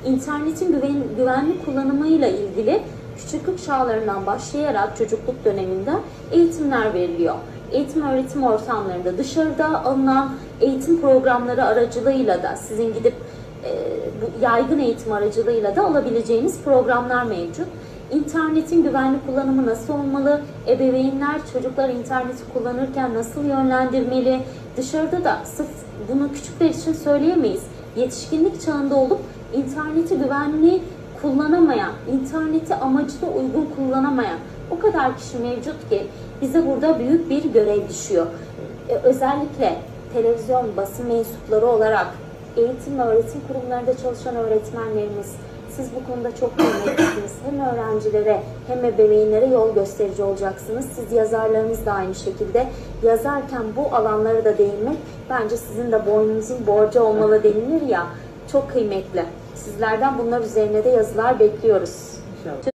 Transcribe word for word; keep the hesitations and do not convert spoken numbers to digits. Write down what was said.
internetin güven, güvenli kullanımıyla ilgili küçüklük çağlarından başlayarak çocukluk döneminde eğitimler veriliyor. Eğitim öğretim ortamlarında dışarıda alınan eğitim programları aracılığıyla da sizin gidip e, bu yaygın eğitim aracılığıyla da alabileceğiniz programlar mevcut. İnternetin güvenli kullanımı nasıl olmalı? Ebeveynler çocuklar interneti kullanırken nasıl yönlendirmeli? Dışarıda da sırf bunu küçükler için söyleyemeyiz. Yetişkinlik çağında olup interneti güvenli kullanamayan, interneti amacına uygun kullanamayan o kadar kişi mevcut ki bize burada büyük bir görev düşüyor. Ee, özellikle televizyon, basın mensupları olarak eğitim ve öğretim kurumlarında çalışan öğretmenlerimiz, siz bu konuda çok kıymetlisiniz. Hem öğrencilere hem ebeveynlere yol gösterici olacaksınız. Siz yazarlarınız da aynı şekilde. Yazarken bu alanlara da değinmek bence sizin de boynunuzun borcu olmalı denilir ya. Çok kıymetli. Sizlerden bunlar üzerine de yazılar bekliyoruz. İnşallah.